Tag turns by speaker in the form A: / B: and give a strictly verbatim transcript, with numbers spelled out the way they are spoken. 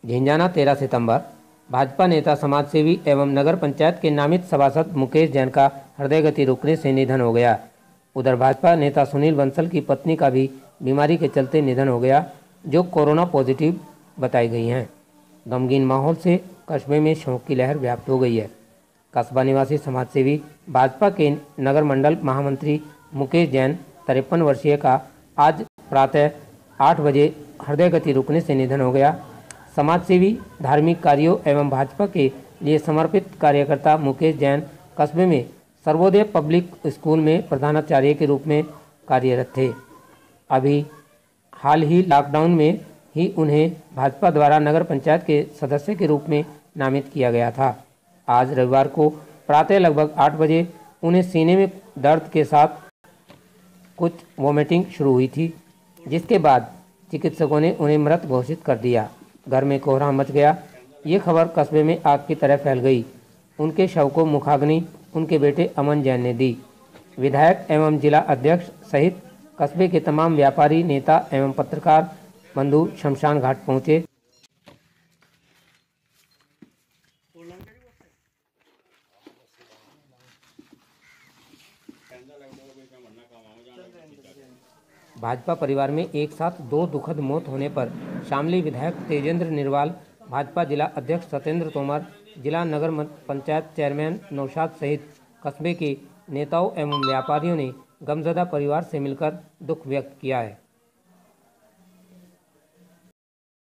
A: झिंझाना तेरह सितंबर। भाजपा नेता, समाजसेवी एवं नगर पंचायत के नामित सभासद मुकेश जैन का हृदय गति रुकने से निधन हो गया। उधर भाजपा नेता सुनील बंसल की पत्नी का भी बीमारी के चलते निधन हो गया, जो कोरोना पॉजिटिव बताई गई हैं। गमगीन माहौल से कस्बे में शोक की लहर व्याप्त हो गई है। कस्बा निवासी समाजसेवी भाजपा के नगर मंडल महामंत्री मुकेश जैन तिरपन वर्षीय का आज प्रातः आठ बजे हृदय गति रुकने से निधन हो गया। समाजसेवी, धार्मिक कार्यों एवं भाजपा के लिए समर्पित कार्यकर्ता मुकेश जैन कस्बे में सर्वोदय पब्लिक स्कूल में प्रधानाचार्य के रूप में कार्यरत थे। अभी हाल ही लॉकडाउन में ही उन्हें भाजपा द्वारा नगर पंचायत के सदस्य के रूप में नामित किया गया था। आज रविवार को प्रातः लगभग आठ बजे उन्हें सीने में दर्द के साथ कुछ वोमिटिंग शुरू हुई थी, जिसके बाद चिकित्सकों ने उन्हें मृत घोषित कर दिया। घर में कोहराम मच गया। ये खबर कस्बे में आग की तरह फैल गई। उनके शव को मुखाग्नि उनके बेटे अमन जैन ने दी। विधायक एवं जिला अध्यक्ष सहित कस्बे के तमाम व्यापारी, नेता एवं पत्रकार बंधु शमशान घाट पहुंचे। भाजपा परिवार में एक साथ दो दुखद मौत होने पर शामली विधायक तेजेंद्र निर्वाल, भाजपा जिला अध्यक्ष सत्येंद्र तोमर, जिला नगर पंचायत चेयरमैन नौशाद सहित कस्बे के नेताओं एवं व्यापारियों ने गमजदा परिवार से मिलकर दुख व्यक्त किया है।